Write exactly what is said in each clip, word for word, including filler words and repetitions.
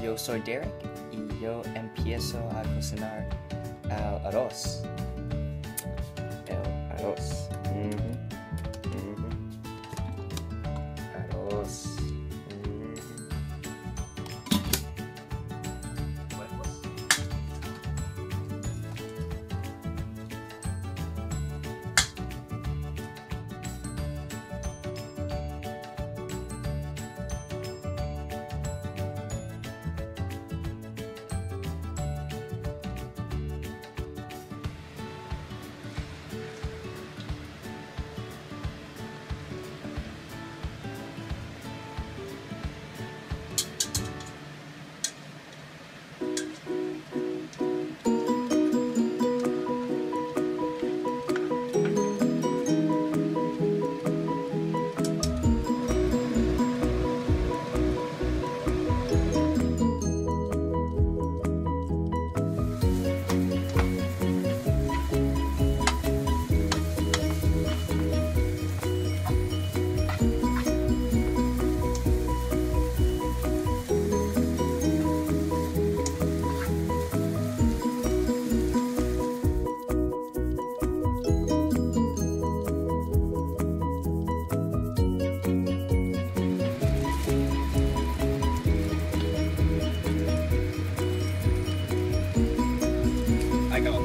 Yo soy Derek y yo empiezo a cocinar el arroz. El arroz. Mm-hmm. Mm-hmm. Arroz. Mm-hmm. Huevos. I go.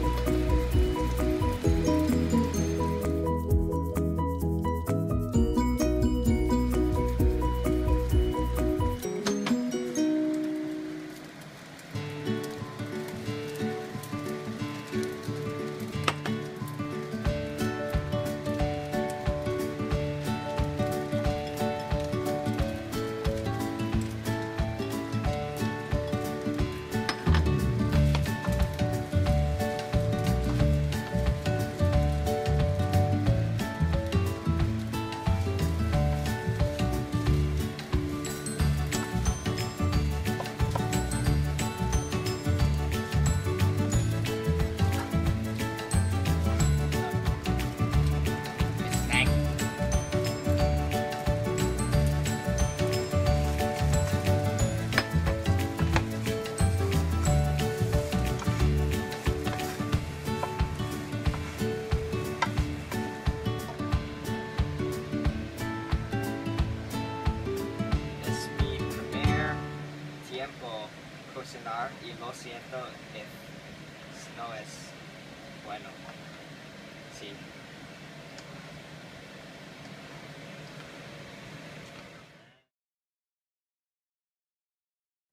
Cocinar y lo siento, es, no es bueno. Sí.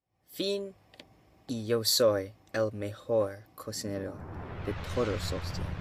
Fin, y yo soy el mejor cocinero de todos los tiempos.